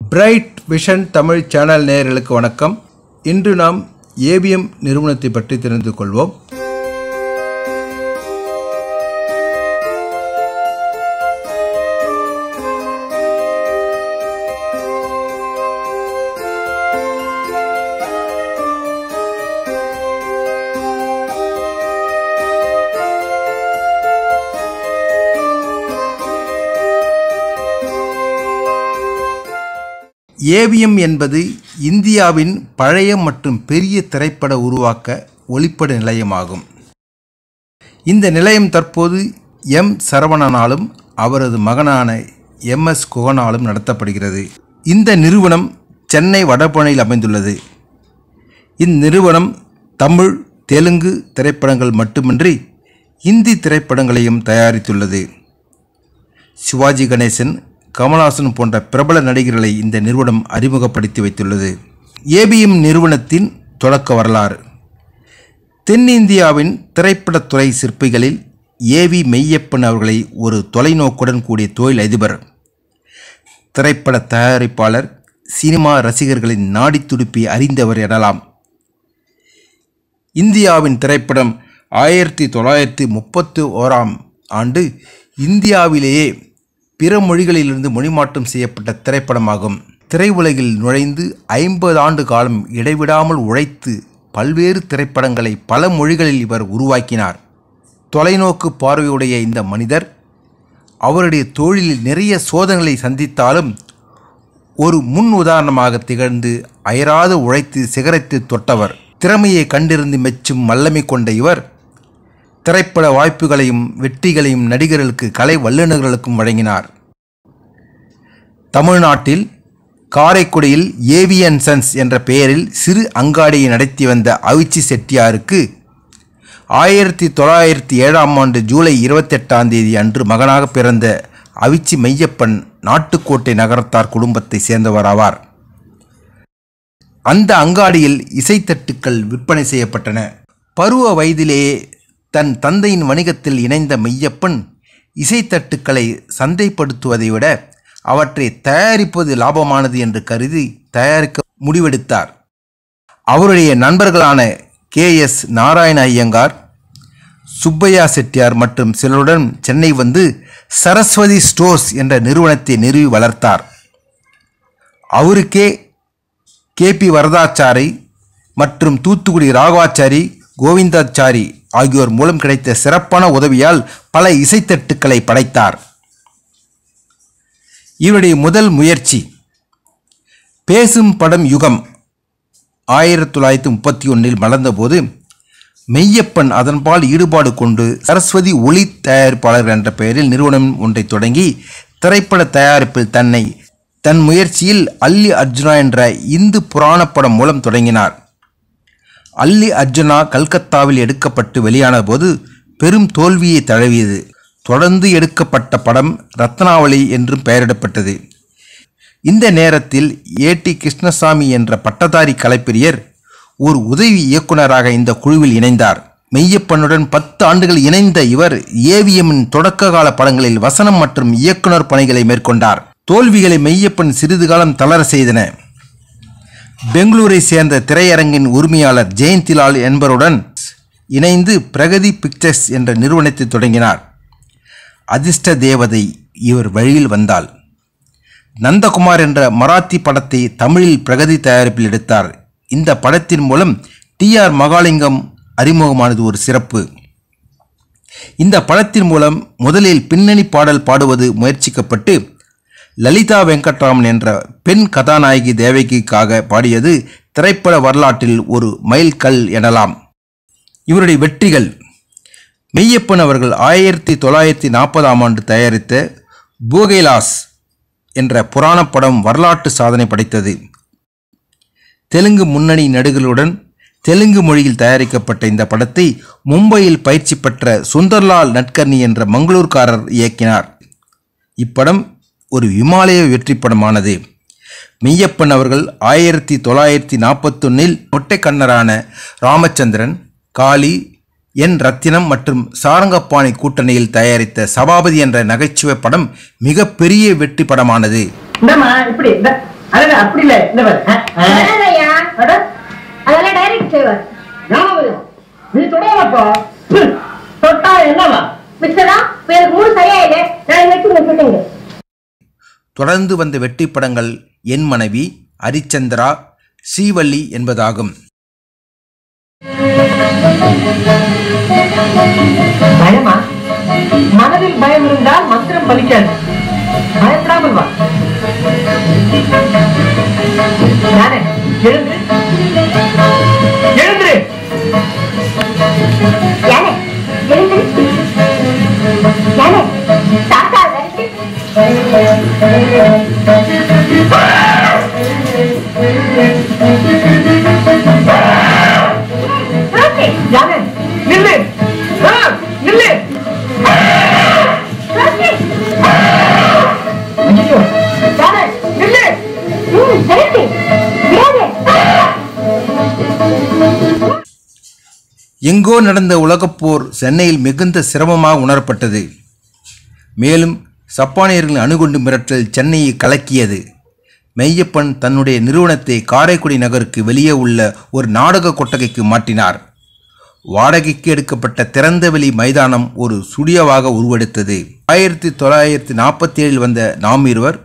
Bright vision Tamil channel நேயர்களுக்கு வணக்கம். இன்று நாம் AVM நிறுவனத்தை பற்றி தெரிந்து கொள்வோம். AVM என்பது இந்தியாவின் பழைய மற்றும் பெரிய திரைப்பட உருவாக்க ஒளிப்பட நிலையமாகும். இந்த நிலையம் தற்போது M. சரவணனாலும் அவரது மகனான MS. குகனாலும் நடத்தப்படுகிறது. இந்த நிறுவனம் சென்னை வடபழனியில் அமைந்துள்ளது. இந்நிறுவனம் தமிழ், தெலுங்கு திரைப்படங்கள் மட்டுமின்றி இந்தி திரைப்படங்களையும் தயாரித்துள்ளது. சிவாஜி கணேசன், கமல்ஹாசன் போன்ற பிரபல நடிகர்களை இந்த நிறுவனம் அறிமுகப்படுத்தி வைத்துள்ளது. AVM நிறுவனத்தின் தொடக்க வரலாறு. தென்னிந்தியாவின் திரைப்படத்துறை சிற்பிகளில் AV மெய்யப்பன் அவர்களை ஒரு தொலைநோக்குடன் கூடிய தொழில் அதிபர், திரைப்பட தயாரிப்பாளர், சினிமா ரசிகர்களின் நாடி துடிப்பை அறிந்தவர் எனலாம். இந்தியாவின் திரைப்படம் 1931ஆம் ஆண்டு இந்தியாவிலேயே பிற மொழிகளிலிருந்து மொழிமாற்றம் செய்யப்பட்ட திரைப்படமாகும். திரையுலகில் நுழைந்து 50 ஆண்டு காலம் இடைவிடாமல் உழைத்து பல்வேறு திரைப்படங்களை பல மொழிகளில் இவர் உருவாக்கினார். தொலைநோக்கு பார்வையுடைய இந்த மனிதர் அவருடைய தொழிலில் நிறைய சோதனைகளை சந்தித்தாலும் ஒரு முன் உதாரணமாக திகழ்ந்து அயராது உழைத்து சிகரத்தை தொட்டவர். திறமையை கண்டிருந்து மெச்சும் வல்லமை கொண்ட இவர் திரைப்பட வாய்ப்புகளையும் வெற்றிகளையும் நடிகர்களுக்கு, கலை வல்லுநர்களுக்கும் வழங்கினார். தமிழ்நாட்டில் காரைக்குடியில் AVM சன்ஸ் என்ற பெயரில் சிறு அங்காடியை நடத்தி வந்த அவிச்சி செட்டியாருக்கு 1907ஆம் ஆண்டு ஜூலை 28ஆம் தேதி அன்று மகனாக பிறந்த அவிச்சி மெய்யப்பன் நாட்டுக்கோட்டை நகரத்தார் குடும்பத்தை சேர்ந்தவராவார். அந்த அங்காடியில் இசைத்தட்டுக்கள் விற்பனை செய்யப்பட்டன. பருவ வயதிலேயே தன் தந்தையின் வணிகத்தில் இணைந்த மெய்யப்பன் இசைத்தட்டுக்களை சந்தைப்படுத்துவதை விட அவற்றை தயாரிப்பது லாபமானது என்று கருதி தயாரிக்க முடிவெடுத்தார். அவருடைய நண்பர்களான KS. நாராயண ஐயங்கார், சுப்பையா செட்டியார் மற்றும் சிலருடன் சென்னை வந்து சரஸ்வதி ஸ்டோர்ஸ் என்ற நிறுவனத்தை நிறுவி வளர்த்தார். அவருக்கே KP. வரதாச்சாரி மற்றும் தூத்துக்குடி ராகவாச்சாரி, கோவிந்தாச்சாரி ஆகியோர் மூலம் கிடைத்த சிறப்பான உதவியால் பல இசைத்தட்டுக்களை படைத்தார். இவருடைய முதல் முயற்சி பேசும் படம் யுகம் 1931இல் மலர்ந்தபோது மெய்யப்பன் அதன்பால் ஈடுபாடு கொண்டு சரஸ்வதி ஒளி தயாரிப்பாளர் என்ற பெயரில் நிறுவனம் ஒன்றை தொடங்கி திரைப்பட தயாரிப்பில் தன் முயற்சியில் அல்லி அர்ஜுனா என்ற இந்து புராண படம் மூலம் தொடங்கினார். அல்லி அர்ஜுனா கல்கத்தாவில் எடுக்கப்பட்டு வெளியான போது பெரும் தோல்வியை தழுவியது. தொடர்ந்து எடுக்கப்பட்ட படம் ரத்னாவளி என்றும் பெயரிடப்பட்டது. இந்த நேரத்தில் A.T. கிருஷ்ணசாமி என்ற பட்டதாரி கலைப்பிரியர் ஒரு உதவி இயக்குநராக இந்த குழுவில் இணைந்தார். மெய்யப்பனுடன் 10 ஆண்டுகள் இணைந்த இவர் AVMின் தொடக்க கால படங்களில் வசனம் மற்றும் இயக்குனர் பணிகளை மேற்கொண்டார். தோல்விகளை மெய்யப்பன் சிறிது காலம் தளர செய்தன. பெங்களூரை சேர்ந்த திரையரங்கின் உரிமையாளர் ஜெயந்திலால் என்பவருடன் இணைந்து பிரகதி பிக்சர்ஸ் என்ற நிறுவனத்தை தொடங்கினார். அதிர்ஷ்ட தேவதை இவர் வழியில் வந்தாள். நந்தகுமார் என்ற மராத்தி படத்தை தமிழில் பிரகதி தயாரிப்பில் எடுத்தார். இந்த படத்தின் மூலம் TR மகாலிங்கம் அறிமுகமானது ஒரு சிறப்பு. இந்த படத்தின் மூலம் முதலில் பின்னணி பாடல் பாடுவது முயற்சிக்கப்பட்டு லலிதா வெங்கட்ராமன் என்ற பெண் கதாநாயகி தேவகிக்காக பாடியது திரைப்பட வரலாற்றில் ஒரு மைல்கல் எனலாம். இவருடைய வெற்றிகள். மெய்யப்பன் அவர்கள் 1940ஆம் ஆண்டு தயாரித்த பூ கைலாஸ் என்ற புராண படம் வரலாற்று சாதனை படைத்தது. தெலுங்கு முன்னணி நடிகர்களுடன் தெலுங்கு மொழியில் தயாரிக்கப்பட்ட இந்த படத்தை மும்பையில் பயிற்சி பெற்ற சுந்தர் ராவ் நட்கர்னி என்ற மங்களூர்காரர் இயக்கினார். இப்படம் ஒரு இமாலய வெற்றி படமானது. மெய்யப்பன் அவர்கள் 1941இல் மொட்டை கண்ணரான ராமச்சந்திரன், காளி, என் ரத்தினம் மற்றும் சாரங்கப்பாணி கூட்டணியில் தயாரித்த சபாபதி என்ற நகைச்சுவை படம் மிகப்பெரிய வெற்றி படமானது. அப்படி இல்ல இந்த அதெல்லாம் டைரக்ட் செய்வார். நீ தொடங்கப்பா தொட்டா என்னவா மிஸ்டரா எனக்கு மூணு சரியா இல்லை நான் வச்சுங்க. தொடர்ந்து வந்த வெற்றி படங்கள் என் மனைவி, ஹரிச்சந்திரா, ஸ்ரீவள்ளி என்பதாகும். பயமா? மனதில் பயம் இருந்தால் மந்திரம் பலிக்காது. பயப்படாமல் வா. யானே எழுந்து எழுந்து யானே எழுந்து யானே தாத்தா யானே நில்லு நில்லு. எங்கோ நடந்த உலகப்போர் சென்னையில் மிகுந்த சிரமமாக உணரப்பட்டது. மேலும் சப்பானியர்களின் அணுகுண்டு மிரட்டல் சென்னையை கலக்கியது. மெய்யப்பன் தன்னுடைய நிறுவனத்தை காரைக்குடி நகருக்கு வெளியே உள்ள ஒரு நாடக கொட்டகைக்கு மாற்றினார். வாடகைக்கு எடுக்கப்பட்ட திறந்தவெளி மைதானம் ஒரு ஸ்டுடியோவாக உருவெடுத்தது. 1947 வந்த நாம் இருவர்,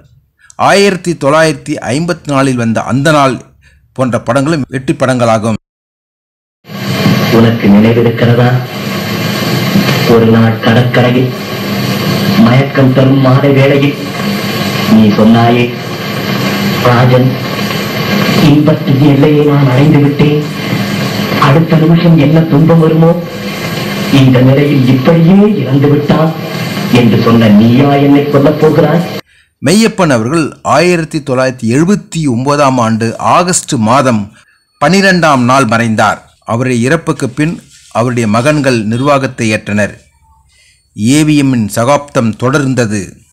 1954 வந்த அந்த நாள் போன்ற படங்களும் வெற்றி படங்களாகும். உனக்கு நினைவிருக்கிறதா? ஒரு நாள் கடற்கரையில் மயக்கம் தரும் மாலை வேளையில் நீ சொன்னாயே, ராஜன், இன்பத்தின் எல்லையை நான் அடைந்து விட்டேன், அடுத்த நிமிஷம் என்ன துன்பம் வருமோ, இந்த நிலையில் இப்படியே இறந்து விட்டான் என்று சொன்ன நீயா என்னை சொல்லப் போகிறாய்? மெய்யப்பன் அவர்கள் 1979ஆம் ஆண்டு ஆகஸ்ட் மாதம் 12ஆம் நாள் மறைந்தார். அவருடைய இறப்புக்கு பின் அவருடைய மகன்கள் நிர்வாகத்தை ஏற்றனர். ஏவிஎம்மின் சகாப்தம் தொடர்ந்தது.